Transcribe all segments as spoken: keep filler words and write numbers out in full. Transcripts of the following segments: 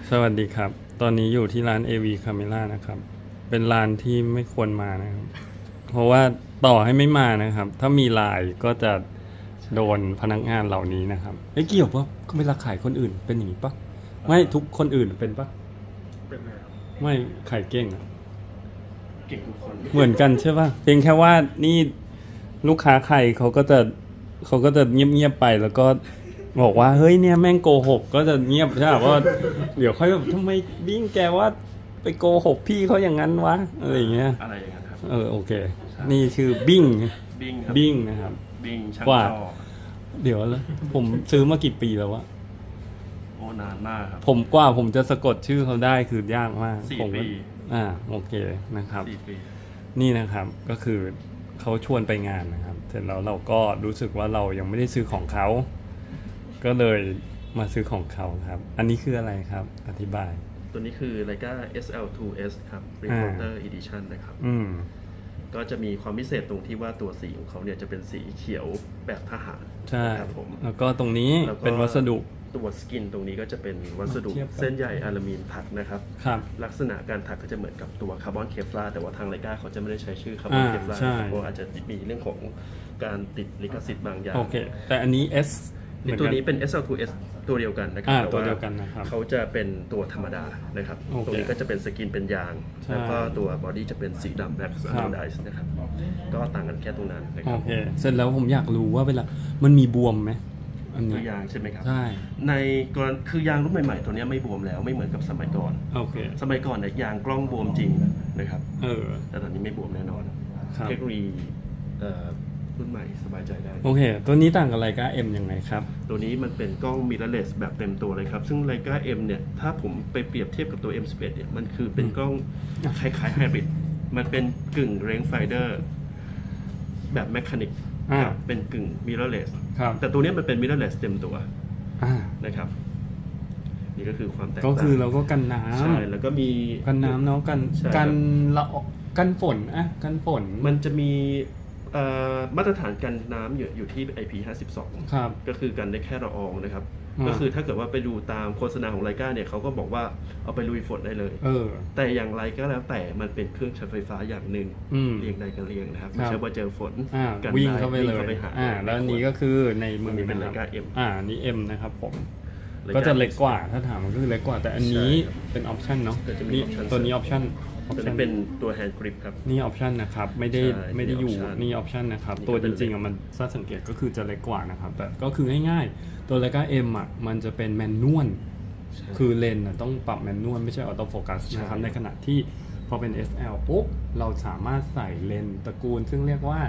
สวัสดีครับตอนนี้อยู่ที่ร้าน เอ วี Camera นะครับเป็นร้านที่ไม่ควรมานะครับเพราะว่าต่อให้ไม่มานะครับถ้ามีไลน์ก็จะโดนพนักงานเหล่านี้นะครับไอ้เกี่ยวปะเวลาขายคนอื่นเป็นอย่างนี้ปะไม่ทุกคนอื่นเป็นปะเป็นไงไม่ขายเก่งอะเก่งทุกคนเหมือนกันใช่ปะเพียงแค่ว่านี่ลูกค้าใครเขาก็จะเขาก็จะเงียบๆไปแล้วก็บอกว่าเฮ้ยเนี่ยแม่งโกหกก็จะเงียบใช่ป่ะว่าเดี๋ยวค่อยแบบทำไมบิ้งแกว่าไปโกหกพี่เขาอย่างนั้นวะอะไรอย่างเงี้ยอะไรอย่างเงี้ยครับเออโอเคนี่ชื่อบิ้งบิ้งครับบิ้งนะครับบิ้งช่างว่าจอเดี๋ยวแล้วผมซื้อมากี่ปีแล้ววะโอ้นานมากครับผมกว่าผมจะสะกดชื่อเขาได้คือยากมากสี่ปีอ่าโอเคนะครับสี่ปีนี่นะครับก็คือเขาชวนไปงานนะครับเสร็จแล้วเราก็รู้สึกว่าเรายังไม่ได้ซื้อของเขาก็เลยมาซื้อของเขาครับอันนี้คืออะไรครับอธิบายตัวนี้คือ Leica เอส แอล ทู เอส ครับ Reporter Edition นะครับก็จะมีความพิเศษตรงที่ว่าตัวสีของเขาเนี่ยจะเป็นสีเขียวแบบทหารใช่ครับผมแล้วก็ตรงนี้เป็นวัสดุตัวสกินตรงนี้ก็จะเป็นวัสดุเส้นใยอะลูมิเนียมถักนะครับลักษณะการถักก็จะเหมือนกับตัวคาร์บอนเคฟลาร์แต่ว่าทาง Leica เขาจะไม่ได้ใช้ชื่อคาร์บอนเคฟลาร์เพราะอาจจะมีเรื่องของการติดลิขสิทธิ์บางอย่างโอเคแต่อันนี้ S ตัวนี้เป็น เอส แอล ทู เอส ตัวเดียวกันนะครับแต่ว่าเขาจะเป็นตัวธรรมดานะครับตรงนี้ก็จะเป็นสกินเป็นยางแล้วก็ตัวบอดี้จะเป็นสีดำแบล็กอะโนไดส์นะครับก็ต่างกันแค่ตรงนั้นนะครับโอเคเสร็จแล้วผมอยากรู้ว่าเวลามันมีบวมไหมอันนี้ยางใช่ไหมครับใช่ในกรณีคือยางรุ่นใหม่ๆตัวนี้ไม่บวมแล้วไม่เหมือนกับสมัยก่อนโอเคสมัยก่อนเนี่ยยางกล้องบวมจริงนะครับเออแต่ตอนนี้ไม่บวมแน่นอนเทคโนโลยีรุ่นใหม่สบายใจได้โอเคตัวนี้ต่างกับ Leica M ยังไงครับตัวนี้มันเป็นกล้อง mirrorless แบบเต็มตัวเลยครับซึ่ง Leica M เนี่ยถ้าผมไปเปรียบเทียบกับตัว เอ็ม สิบเอ็ด เนี่ยมันคือเป็นกล้องคล้ายๆไฮบริดมันเป็นกึ่ง range finder แบบแมคานิกเป็นกึ่ง mirrorless แต่ตัวนี้มันเป็น mirrorless เต็มตัวนะครับนี่ก็คือความแตกต่างก็คือเราก็กันน้ำใช่แล้วก็มีกันน้ำเนาะกันกันละกันฝนอ่ะกันฝนมันจะมีมาตรฐานกันน้ำอยู่อยู่ที่ ไอ พี ห้าสิบสองครับก็คือกันได้แค่ละอองนะครับก็คือถ้าเกิดว่าไปดูตามโฆษณาของไลกาเนี่ยเขาก็บอกว่าเอาไปลุยฝนได้เลยเออแต่อย่างไรก็แล้วแต่มันเป็นเครื่องใช้ไฟฟ้าอย่างหนึ่งเรียงใดกันเรียงนะครับไม่ใช่ว่าเจอฝนกันวิ่งเข้าไปเลยอ่าแล้วนี้ก็คือในมือเป็นไลกา M อ่านี่ M นะครับผมก็จะเล็กกว่าถ้าถามมันก็คือเล็กกว่าแต่อันนี้เป็นออปชั่นเนาะนี่ตัวนี้ออปชั่นตัวนี้เป็นตัว hand grip ครับนี่ออปชันนะครับไม่ได้ไม่ได้อยู่นี่ออปชันนะครับตัวจริงๆอ่ะมันถ้าสังเกตก็คือจะเล็กกว่านะครับแต่ก็คือง่ายๆตัว Leica M อ่ะมันจะเป็นแมนนวลคือเลนส์ต้องปรับแมนนวลไม่ใช่ออโต้โฟกัสนะครับในขณะที่พอเป็น เอส แอล ปุ๊บเราสามารถใส่เลนส์ตระกูลซึ่งเรียกว่า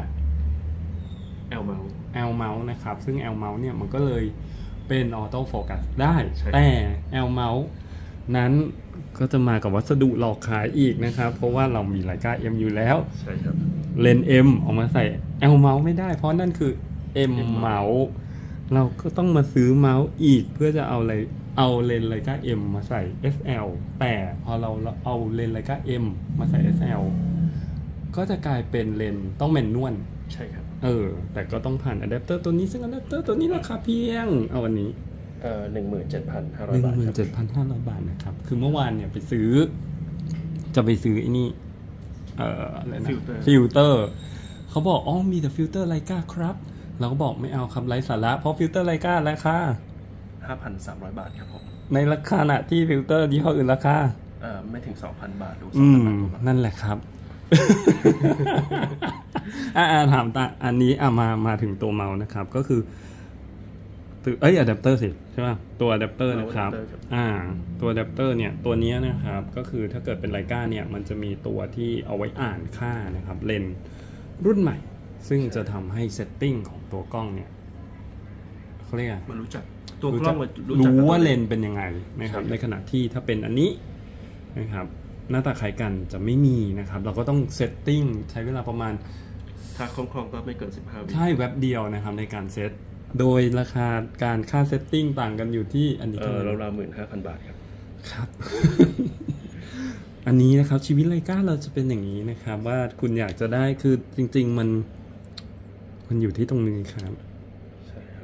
L mount L mount นะครับซึ่ง L mount เนี่ยมันก็เลยเป็นออโต้โฟกัสได้แต่ L mount นั้นก็จะมากับวัสดุหลอกขายอีกนะครับเพราะว่าเรามี Leica M อยู่แล้วใช่ครับเลนส์ M ออกมาใส่ L mount ไม่ได้เพราะนั่นคือ M mount เราก็ต้องมาซื้อเมาส์อีกเพื่อจะเอาอะไรเอาเลนส์ Leica M มาใส่ เอส แอล แต่พอเราเอาเลนส์ Leica M มาใส่ เอส แอล ก็จะกลายเป็นเลนส์ต้องแมนนวลใช่ครับเออแต่ก็ต้องผ่านอะแดปเตอร์ตัวนี้ซึ่งอะแดปเตอร์ตัวนี้ราคาเพียงเอาวันนี้เอ่อ หนึ่งหมื่นเจ็ดพันห้าร้อย บาทหนึ่งหมื่นเจ็ดพันห้าร้อย บาทนะครับคือเมื่อวานเนี่ยไปซื้อจะไปซื้อไอ้นี่เอ่ออะไรนะฟิลเตอร์เขาบอกอ๋อมีแต่ฟิลเตอร์ Leica ครับเราก็บอกไม่เอาครับไร้สาระเพราะฟิลเตอร์ Leica ราคาห้าพันสามร้อย บาทครับผมในราคาน่ะที่ฟิลเตอร์ยี่ห้ออื่นราคาเอ่อไม่ถึง สองพัน บาทดูอืมนั่นแหละครับอ่าถามตาอันนี้อ่ะมามาถึงตัวเมาส์นะครับก็คือเอ้ยอะแดปเตอร์สิใช่ป่ะตัวอะแดปเตอร์นะครับอ่าตัวอะแดปเตอร์เนี่ยตัวนี้นะครับก็คือถ้าเกิดเป็น Leica เนี่ยมันจะมีตัวที่เอาไว้อ่านค่านะครับเลนส์รุ่นใหม่ซึ่งจะทำให้เซตติ้งของตัวกล้องเนี่ยเขาเรียกมันรู้จักตัวกล้องรู้ว่าเลนส์เป็นยังไงนะครับในขณะที่ถ้าเป็นอันนี้นะครับหน้าตาคล้ายกันจะไม่มีนะครับเราก็ต้องเซตติ้งใช้เวลาประมาณถ้าคล่องๆก็ไม่เกินสิบห้าวิใช่แว็บเดียวนะครับในการเซตโดยราคาการค่าเซตติ้งต่างกันอยู่ที่อันนี้เออราวๆ หนึ่งหมื่นห้าพัน บาทครับครับ อันนี้นะครับชีวิตLeicaเราจะเป็นอย่างนี้นะครับว่าคุณอยากจะได้คือจริงๆมันมันอยู่ที่ตรงนี้ครับ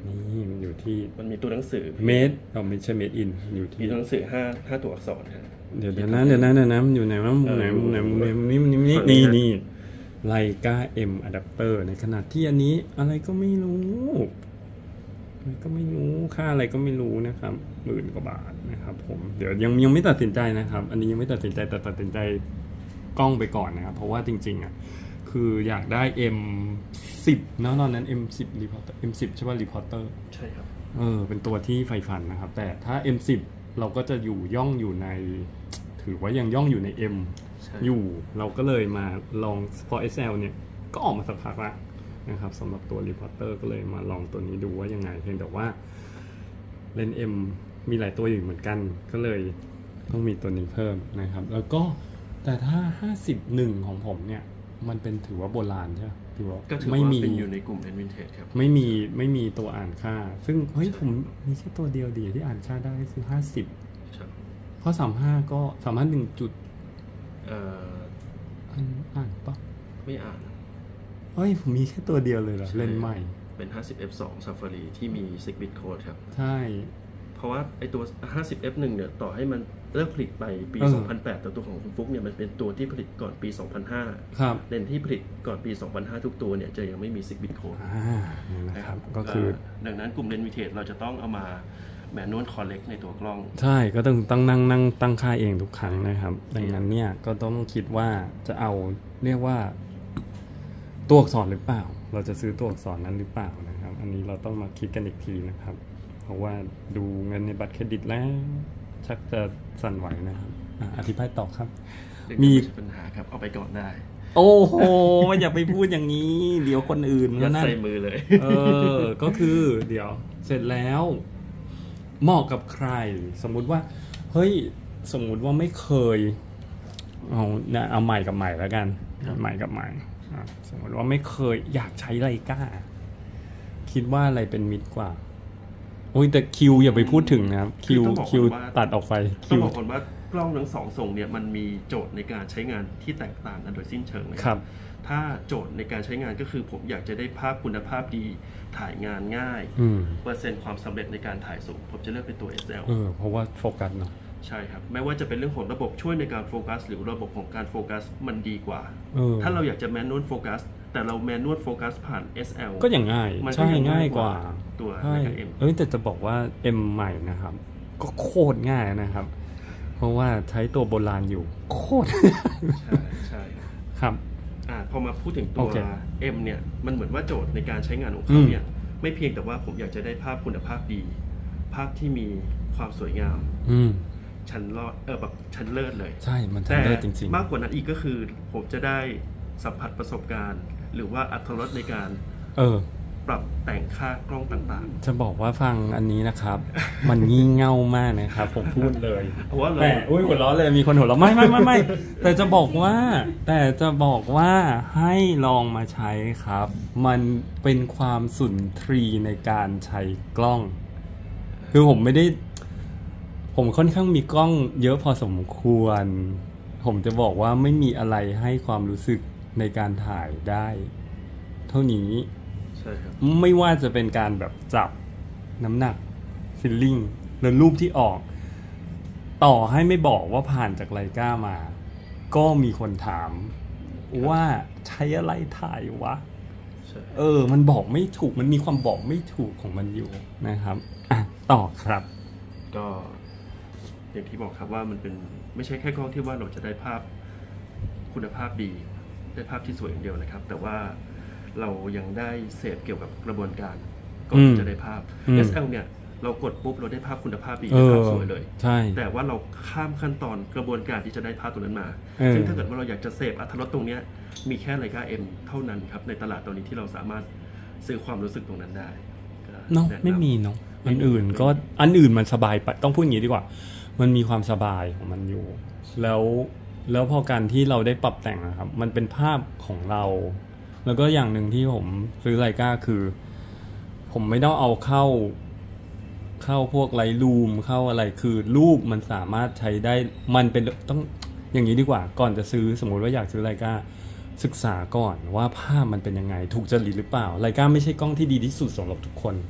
นี่มันอยู่ที่มันมีตัวหนังสือเมดเราไม่ใช่เมดอินอยู่ที่มีตัวหนังสือห้าห้าตัวอักษรครับเดี๋ยวเดี๋ยวนะเดี๋ยวนะเดี๋ยวนะมันอยู่ไหนวะมุมไหนมุมไหนมุมไหนนี่นี่นี่นี่ไลกา M Adapter ในขณะที่อันนี้อะไรก็ไม่รู้อะไรก็ไม่รู้ค่าอะไรก็ไม่รู้นะครับหมื่นกว่าบาทนะครับผมเดี๋ยวยังยังไม่ตัดสินใจนะครับอันนี้ยังไม่ตัดสินใจแต่ตัดสินใจกล้องไปก่อนนะครับเพราะว่าจริงๆอ่ะคืออยากได้ เอ็ม สิบ เนาะตอนนั้น เอ็ม สิบ Reporter เอ็ม สิบ ใช่ป่ะ Reporter ใช่ครับเออเป็นตัวที่ใฝ่ฝันนะครับแต่ถ้า เอ็ม สิบ เราก็จะอยู่ย่องอยู่ในถือว่ายังย่องอยู่ใน M อยู่เราก็เลยมาลองพอ เอส แอล เนี่ยก็ออกมาสักพักแล้วนะครับสำหรับตัว Reporter ก็เลยมาลองตัวนี้ดูว่ายังไงเพียงแต่ว่าเลนส์ M มีหลายตัวอยู่เหมือนกันก็เลยต้องมีตัวนี้เพิ่มนะครับแล้วก็แต่ถ้าห้าสิบเอ็ดของผมเนี่ยมันเป็นถือว่าโบราณใช่ไหมถือว่าก็ถือว่าเป็นอยู่ในกลุ่ม Vintage ครับไม่มีไม่มีตัวอ่านค่าซึ่งเฮ้ยผมมีแค่ตัวเดียวดีที่อ่านค่าได้คือห้าสิบเพราะสามสิบห้าก็สามสิบห้า หนึ่งจุดเอ่ออ่านปะไม่อ่านเฮ้ยผมมีแค่ตัวเดียวเลยเหรอเลนส์ใหม่เป็น ห้าสิบ เอฟ สอง Safari ที่มี ซิกบิต Code ครับใช่เพราะว่าไอตัว ห้าสิบ เอฟ หนึ่ง เนี่ยต่อให้มันเลิกผลิตไปปี สองพันแปด แต่ตัวของคุณฟุ๊กเนี่ยมันเป็นตัวที่ผลิตก่อนปี สองพันห้าครับเลนส์ที่ผลิตก่อนปี สองพันห้า ทุกตัวเนี่ยจะยังไม่มี ซิกบิต Code อ่านะครับก็คือดังนั้นกลุ่มเลนส์ Vintage เราจะต้องเอามาแมนนวลคอลเลกในตัวกล้องใช่ก็ต้องต้องนั่งนั่งตั้งค่าเองทุกครั้งนะครับดังนั้นเนี่ยก็ต้องคิดว่าจะเอาเรียกว่าตัวอักษรหรือเปล่าเราจะซื้อตัวอักษรนั้นหรือเปล่านะครับอันนี้เราต้องมาคิดกันอีกทีนะครับเพราะว่าดูเงินในบัตรเครดิตแล้วชักจะสั่นไหวนะครับอธิบายต่อครับมีปัญหาครับเอาไปก่อนได้โอ้โหอย่าไปพูดอย่างนี้เดี๋ยวคนอื่นก็นั่นใส่มือเลยเออก็คือเดี๋ยวเสร็จแล้วเหมาะกับใครสมมุติว่าเฮ้ยสมมุติว่าไม่เคยเอาเนี่ยเอาใหม่กับใหม่แล้วกันใหม่กับใหม่สมมติว่าไม่เคยอยากใช้ไลกาคิดว่าอะไรเป็นมิตรกว่าโอ้ยแต่คิวอย่าไปพูดถึงนะครับคิวคิวตัดออกไปต้องบอกก่อนว่ากล้องทั้งสองทรงเนี่ยมันมีโจทย์ในการใช้งานที่แตกต่างกันโดยสิ้นเชิงนะครับถ้าโจทย์ในการใช้งานก็คือผมอยากจะได้ภาพคุณภาพดีถ่ายงานง่ายเปอร์เซ็นต์ความสำเร็จในการถ่ายสูงผมจะเลือกเป็นตัว เอส แอลเออเพราะว่าโฟกัสเนาะใช่ครับแม้ว่าจะเป็นเรื่องของระบบช่วยในการโฟกัสหรือระบบของการโฟกัสมันดีกว่าถ้าเราอยากจะแมนนวลโฟกัสแต่เราแมนนวลโฟกัสผ่าน เอส แอลก็อย่างง่ายใช่ง่ายกว่าตัว M เอ้ยแต่จะบอกว่า M ใหม่นะครับก็โคตรง่ายนะครับเพราะว่าใช้ตัวโบราณอยู่โคตรใช่ใช่ครับอ่าพอมาพูดถึงตัว M เนี่ยมันเหมือนว่าโจทย์ในการใช้งานของเขาเนี่ยไม่เพียงแต่ว่าผมอยากจะได้ภาพคุณภาพดีภาพที่มีความสวยงามชั้นรอดเออแบบชั้นเลิศเลยใช่มันชั้นเลิศจริงๆมากกว่านั้นอีกก็คือผมจะได้สัมผัสประสบการณ์หรือว่าอรรถรสในการเออปรับแต่งค่ากล้องต่างๆจะบอกว่าฟังอันนี้นะครับ มันงี่เง่ามากนะครับผมพูดเลยแต่อุ้ยหัวเราะเลยมีคนหัวเราะไม่ไม่ไม่ไม่แต่จะบอกว่าแต่จะบอกว่าให้ลองมาใช้ครับมันเป็นความสุนทรีในการใช้กล้องคือผมไม่ได้ผมค่อนข้างมีกล้องเยอะพอสมควรผมจะบอกว่าไม่มีอะไรให้ความรู้สึกในการถ่ายได้เท่านี้ใช่ครับไม่ว่าจะเป็นการแบบจับน้ำหนักฟิลลิ่งหรือรูปที่ออกต่อให้ไม่บอกว่าผ่านจากไลกามาก็มีคนถามว่าใช้อะไรถ่ายวะเออมันบอกไม่ถูกมันมีความบอกไม่ถูกของมันอยู่นะครับอ่ะต่อครับก็อย่างที่บอกครับว่ามันเป็นไม่ใช่แค่กล้องที่ว่าเราจะได้ภาพคุณภาพดีได้ภาพที่สวยอย่างเดียวนะครับแต่ว่าเรายังได้เสพเกี่ยวกับกระบวนการก่อนที่จะได้ภาพ เอส แอล เนี่ยเรากดปุ๊บเราได้ภาพคุณภาพดีภาพสวยเลยแต่ว่าเราข้ามขั้นตอนกระบวนการที่จะได้ภาพตรงนั้นมาซึ่งถ้าเกิดว่าเราอยากจะเสพอรรถรสตรงนี้มีแค่ไลกา M เท่านั้นครับในตลาดตอนนี้ที่เราสามารถซื้อความรู้สึกตรงนั้นได้เนาะไม่มีเนาะอันอื่นก็อันอื่นมันสบายไปต้องพูดอย่างนี้ดีกว่ามันมีความสบายของมันอยู่แล้วแล้วพอการที่เราได้ปรับแต่งนะครับมันเป็นภาพของเราแล้วก็อย่างหนึ่งที่ผมซื้อไลกาคือผมไม่ต้องเอาเข้าเข้าพวกไลท์รูมเข้าอะไรคือรูปมันสามารถใช้ได้มันเป็นต้องอย่างนี้ดีกว่าก่อนจะซื้อสมมุติว่าอยากซื้อไลกาศึกษาก่อนว่าภาพมันเป็นยังไงถูกจริตหรือเปล่าไลกาไม่ใช่กล้องที่ดีที่สุดสำหรับทุกคน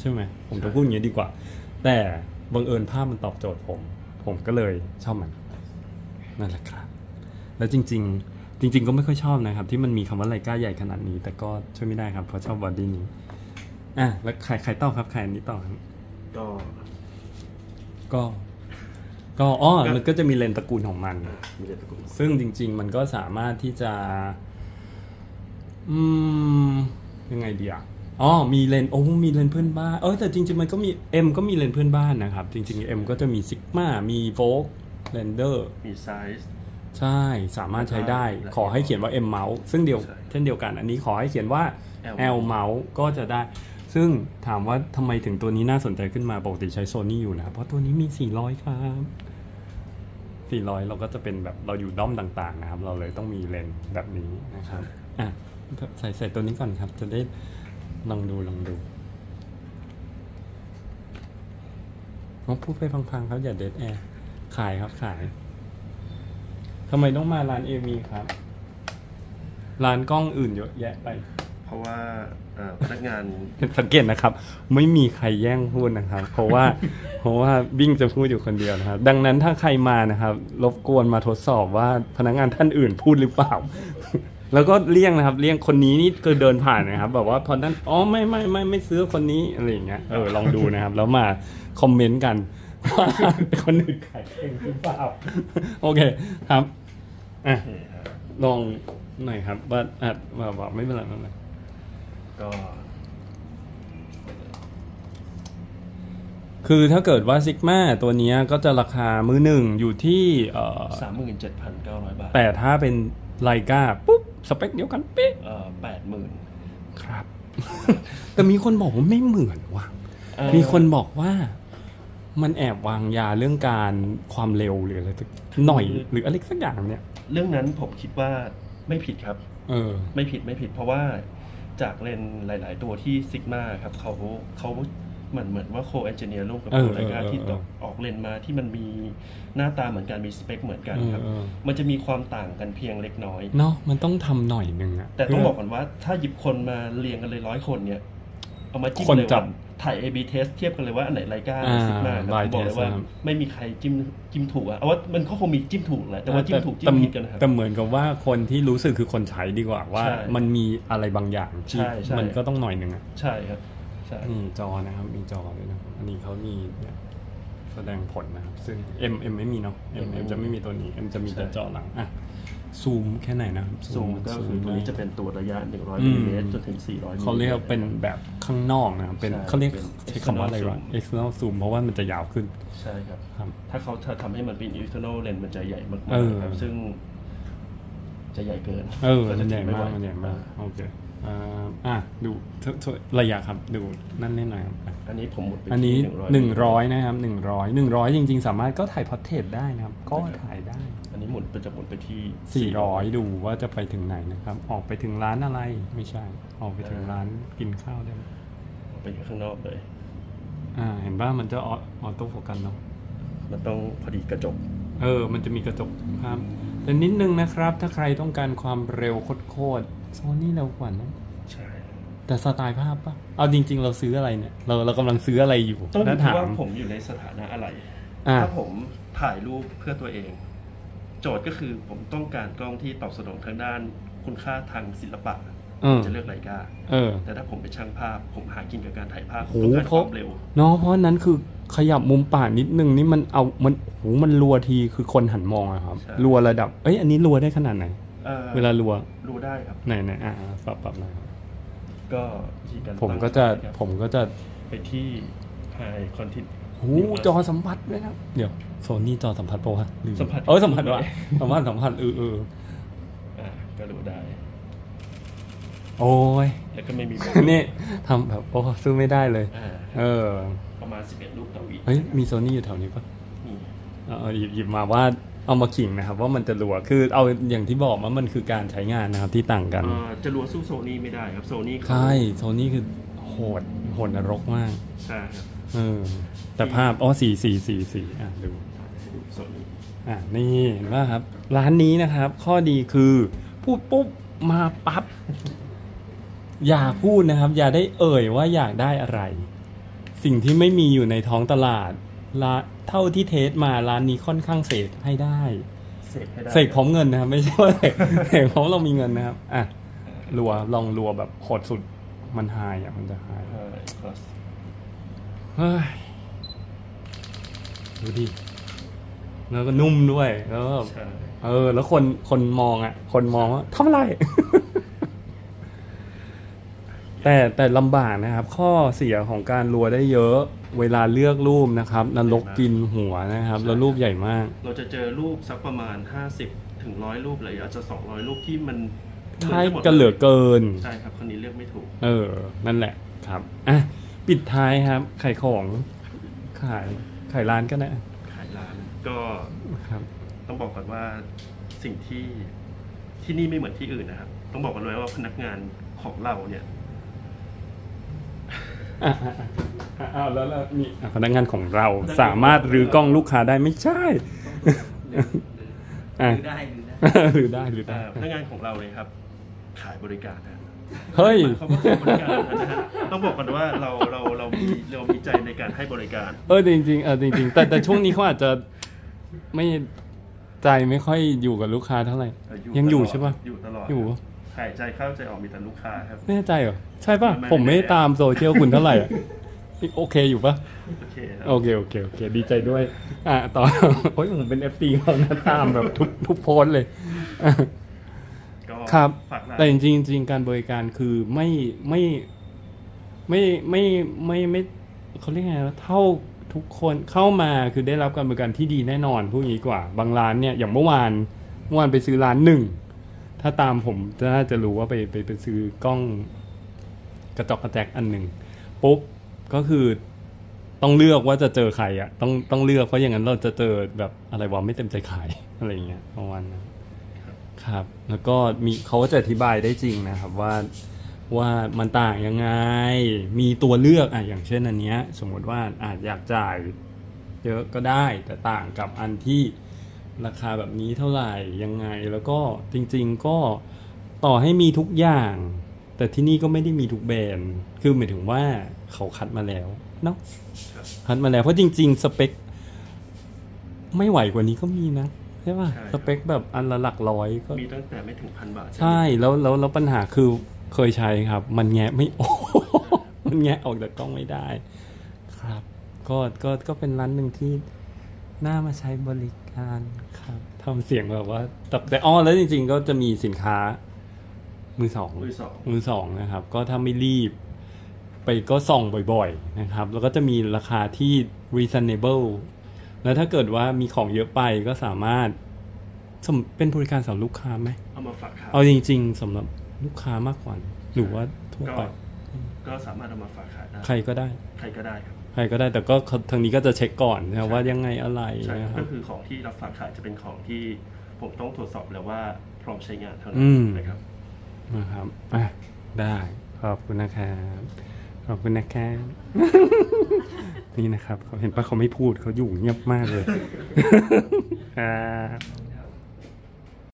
ใช่ไหมผมจะพูดอย่างนี้ดีกว่าแต่บังเอิญภาพมันตอบโจทย์ผมผมก็เลยชอบมันนั่นแหละครับแล้วจริงๆจริงๆก็ไม่ค่อยชอบนะครับที่มันมีคำว่าไลกาใหญ่ขนาดนี้แต่ก็ช่วยไม่ได้ครับเพราะชอบบอดี้นี้อ่ะแล้วใครใครต่อครับใครอันนี้ต่อครับก็ก็ก็อ๋อมันก็จะมีเลนส์ตระกูลของมันมีเลนส์ตระกูลซึ่งจริงๆมันก็สามารถที่จะอืมยังไงดีอ่ะอ๋อมีเลนส์โอ้มีเลนส์เพื่อนบ้านเออแต่จริงๆมันก็มี M ก็มีเลนส์เพื่อนบ้านนะครับจริงๆ M ก็จะมี Sigma มี Vogue Render มี Size ใช่สามารถใช้ได้ขอให้เขียนว่า M mouse ซึ่งเดียวเช่นเดียวกันอันนี้ขอให้เขียนว่า L mouse ก็จะได้ซึ่งถามว่าทำไมถึงตัวนี้น่าสนใจขึ้นมาปกติใช้ Sony อยู่นะครับเพราะตัวนี้มีสี่ร้อยครับสี่ร้อยเราก็จะเป็นแบบเราอยู่ด้อมต่างๆนะครับเราเลยต้องมีเลนส์แบบนี้นะครับอ่ะใส่ใส่ตัวนี้ก่อนครับจะได้ลองดูลองดูน้องพูดไปพังๆครับอย่าเดดแอร์ขายครับขายทำไมต้องมาร้าน เอ วี ครับร้านกล้องอื่นเยอะแยะไปเพราะว่าพนักงานสังเกตนะครับไม่มีใครแย่งพูดนะครับเพราะว่าเพราะว่าบิ้งจะพูดอยู่คนเดียวนะครับดังนั้นถ้าใครมานะครับรบกวนมาทดสอบว่าพนักงานท่านอื่นพูดหรือเปล่าแล้วก็เลี่ยงนะครับเลี่ยงคนนี้นี่ก็เดินผ่านนะครับแบบว่าพอนั้นอ๋อไม่ไม่ไม่ไม่ซื้อคนนี้อะไรอย่างเงี้ยเออลองดูนะครับแล้วมาคอมเมนต์กันว่าคนอื่นขายเองหรือเปล่าโอเคครับอ่ะลองหน่อยครับว่าอ่ะบอกไม่เป็นไรไม่เป็นไรก็คือถ้าเกิดว่า Sigma ตัวนี้ก็จะราคามือหนึ่งอยู่ที่เอ่อสามหมื่นเจ็ดพันเก้าร้อย บาทแต่ถ้าเป็นไลกาปุ๊บสเปคเดียวกันเป๊ะเอ่อ แปดหมื่นครับ แต่มีคนบอกว่าไม่เหมือนว่ะมีคนบอกว่ามันแอบวางยาเรื่องการความเร็วหรืออะไรสักหน่อยหรืออะไรสักอย่างเนี่ยเรื่องนั้นผมคิดว่าไม่ผิดครับเออไม่ผิดไม่ผิดเพราะว่าจากเลนหลายๆตัวที่ Sigma ครับเขาเขาเหมือนเหมือนว่าโคเอนจิเนียร์ร่วมกับโคไลกาที่ตกออกเลนมาที่มันมีหน้าตาเหมือนกันมีสเปคเหมือนกันครับมันจะมีความต่างกันเพียงเล็กน้อยเนาะมันต้องทำหน่อยนึงอะแต่ต้องบอกก่อนว่าถ้าหยิบคนมาเรียงกันเลยร้อยคนเนี่ยเอามาจิ้มเลยว่าถ่าย เอ บี test เทียบกันเลยว่าอันไหนไลกาซิกมาบอกเลยว่าไม่มีใครจิ้มจิ้มถูกอะเอาว่ามันก็คงมีจิ้มถูกแหละแต่ว่าจิ้มถูกจิ้มผิดกันนะครับแต่เหมือนกับว่าคนที่รู้สึกคือคนใช้ดีกว่าว่ามันมีอะไรบางอย่างที่มันก็ต้องหน่อยนึงอะใช่ครับนี่จอนะครับมีจอด้วยนะอันนี้เขามีแสดงผลนะครับซึ่ง M M ไม่มีเนาะ M M จะไม่มีตัวนี้ M จะมีแต่จอหลังอ่ะซูมแค่ไหนนะซูมก็คือตัวนี้จะเป็นตัวระยะหนึ่งร้อยมิลลิเมตรจนถึงสี่ร้อยมิลลิเมตรเขาเรียกเป็นแบบข้างนอกนะครับเป็นเขาเรียกใช้คำว่าอะไรวะ external zoom เพราะว่ามันจะยาวขึ้นใช่ครับถ้าเขาทำให้มันเป็น external lens มันจะใหญ่มากๆครับซึ่งจะใหญ่เกินเออมันใหญ่มากมันใหญ่มากโอเคอ่าดูระยะครับดูนั่นเล่นหน่อยครับอันนี้ผมหมดไปอันนี้หนึ่งร้อยนะครับหนึ่งร้อย หนึ่งร้อยจริงๆสามารถก็ถ่ายพอร์เทรตได้นะครับก็ถ่ายได้อันนี้หมุนไปจะหมุนไปที่สี่ร้อยดูว่าจะไปถึงไหนนะครับออกไปถึงร้านอะไรไม่ใช่ออกไปถึงร้านกินข้าวได้ไปข้างนอกเลยอ่าเห็นว่ามันจะออโต้โฟกัสเนาะมันต้องพอดีกระจกเออมันจะมีกระจกครับแต่นิดนึงนะครับถ้าใครต้องการความเร็วโคตรโซนี่เร็วกว่านะใช่แต่สไตล์ภาพป่ะเอาจริงๆเราซื้ออะไรเนี่ยเราเรากำลังซื้ออะไรอยู่ต้องดูว่าผมอยู่ในสถานะอะไรถ้าผมถ่ายรูปเพื่อตัวเองโจทย์ก็คือผมต้องการกล้องที่ตอบสนองทางด้านคุณค่าทางศิลปะจะเลือกไลกาแต่ถ้าผมเป็นช่างภาพผมหากินกับการถ่ายภาพต้องการความเร็วเนาะเพราะนั้นคือขยับมุมป่านิดนึงนี่มันเอามันโหมันรัวทีคือคนหันมองอะครับรัวระดับเอ้ยอันนี้รัวได้ขนาดไหนเวลารัวรัวได้ครับไหนไหนอ่าปรับปรับหน่อยก็ผมก็จะผมก็จะไปที่ High Contrast โอ้จอสัมผัสด้วยนะเดี๋ยวโซนี่จอสัมผัสโปรฮะสัมผัสเออสัมผัสว่ะสัมผัสสัมผัสเออเอออ่าก็รู้ได้โอ้ยแล้วก็ไม่มีนี่ทำแบบโอ้ซื้อไม่ได้เลยเออประมาณสิบเอ็ดรูปต่อวิเฮ้ยมีโซนี่อยู่แถวนี้ป่ะมีเอาหยิบหยิบมาว่าเอามาขิงนะครับว่ามันจะรัวคือเอาอย่างที่บอกว่ามันคือการใช้งานนะครับที่ต่างกันจะรัวสู้โซนี่ไม่ได้ครับโซนี่ใช่โซนี่คือโหดโหดนรกมากใช่ครับเออแต่ภาพอ๋อสี่สี่สี่สี่อ่ะดูโซนี่อ่ะนี่เห็นป่ะครับร้านนี้นะครับข้อดีคือพูดปุ๊บมาปั๊บอย่าพูดนะครับอย่าได้เอ่ยว่าอยากได้อะไรสิ่งที่ไม่มีอยู่ในท้องตลาดร้านเท่าที่เทสมาร้านนี้ค่อนข้างเสกให้ได้เสกให้ได้เสกพร้อมเงินนะครับไม่ใช่ว่าเสกพร้อมเรามีเงินนะครับอ่ะรัวลองรัวแบบโหดสุดมันไฮอ่ะมันจะไฮเฮ้ยดูดิแล้วก็นุ่มด้วยแล้วก็เออแล้วคนคนมองอ่ะคนมองว่าทำอะไร แต่แต่ลำบากนะครับข้อเสียของการรัวได้เยอะเวลาเลือกรูปนะครับนรกกินหัวนะครับแล้วรูปใหญ่มากเราจะเจอรูปสักประมาณห้าสิบถึงร้อยรูปเลยอาจจะสองร้อยรูปที่มันใช่กันเหลือเกินใช่ครับคนนี้เลือกไม่ถูกเออนั่นแหละครับอ่ะปิดท้ายครับขายของขายขายร้านก็ได้ขายร้านก็ครับต้องบอกก่อนว่าสิ่งที่ที่นี่ไม่เหมือนที่อื่นนะครับต้องบอกกันเลยว่าพนักงานของเราเนี่ยอ้าวแล้วแล้วนี่พนักงานของเราสามารถรื้อกล้องลูกค้าได้ไม่ใช่รื้อได้รื้อได้รื้อได้พนักงานของเราเลยครับขายบริการนะเฮ้ยเขาบอกขายบริการนะฮะต้องบอกกันว่าเราเราเรามีเรามีใจในการให้บริการเออจริงๆเออจริงๆแต่แต่ช่วงนี้เขาอาจจะไม่ใจไม่ค่อยอยู่กับลูกค้าเท่าไหร่ยังอยู่ใช่ป่ะอยู่ตลอดอยู่หายใจเข้าใจออกมีแต่ลูกค้าครับแน่ใจเหรอใช่ป่ะผมไม่ตามโซเชียลคุณเท่าไหร่อ่ะโอเคอยู่ป่ะโอเคโอเคโอเคโอเคดีใจด้วยอ่ะต่อโอ้ยผมเป็น เอฟ ซี เขานะตามแบบทุกทุกโพสเลยครับแต่จริงจริงการบริการคือไม่ไม่ไม่ไม่ไม่ไม่เขาเรียกไงว่าเท่าทุกคนเข้ามาคือได้รับการบริการที่ดีแน่นอนพูดงี้กว่าบางร้านเนี่ยอย่างเมื่อวานเมื่อวานไปซื้อร้านหนึ่งถ้าตามผมจะน่าจะรู้ว่าไปไปไปซื้อกล้องกระจกกระแจกอันหนึ่งปุ๊บก็คือต้องเลือกว่าจะเจอใครอ่ะต้องต้องเลือกเพราะอย่างนั้นเราจะเจอแบบอะไรวะไม่เต็มใจขายอะไรอย่างเงี้ยประมาณนั้นครับแล้วก็มีเขาก็จะอธิบายได้จริงนะครับว่าว่ามันต่างยังไงมีตัวเลือกอ่ะอย่างเช่นอันเนี้ยสมมติว่าอาจอยากจ่ายเยอะก็ได้แต่ต่างกับอันที่ราคาแบบนี้เท่าไหร่ยังไงแล้วก็จริงๆก็ต่อให้มีทุกอย่างแต่ที่นี่ก็ไม่ได้มีทุกแบรนด์คือหมายถึงว่าเขาคัดมาแล้วเนาะคัดมาแล้วเพราะจริงๆสเปคไม่ไหวกว่านี้ก็มีนะใช่ป่ะสเปคแบบอันละหลักร้อยก็มีตั้งแต่ไม่ถึงพันบาทใช่แล้วแล้วแล้วปัญหาคือเคยใช้ครับมันแงะไม่ออกมันแงะออกจากกล้องไม่ได้ครับก็ก็ก็เป็นร้านหนึ่งที่น่ามาใช้บริการครับทำเสียงแบบว่าแต่แต่อ้อแล้วจริงๆก็จะมีสินค้ามือสองมือสองมือสองนะครับก็ถ้าไม่รีบไปก็ส่องบ่อยๆนะครับแล้วก็จะมีราคาที่ reasonable แล้วถ้าเกิดว่ามีของเยอะไปก็สามารถเป็นบริการสำหรับลูกค้าไหมเอามาฝากขายเอาจริงๆสำหรับลูกค้ามากกว่าหรือว่าทั่วไปก็สามารถเอามาฝากขายได้ใครก็ได้ใครก็ได้ครับใครก็ได้แต่ก็ทางนี้ก็จะเช็คก่อนนะว่ายังไงอะไรนะครับก็คือของที่รับฝากขายจะเป็นของที่ผมต้องตรวจสอบแล้วว่าพร้อมใช้งานเท่านั้นนะครับนะครับอ่ะได้ขอบคุณนะครับขอบคุณนะครับนี่นะครับเขาเห็นป่ะเขาไม่พูดเขาอยู่เงียบมากเลยครับ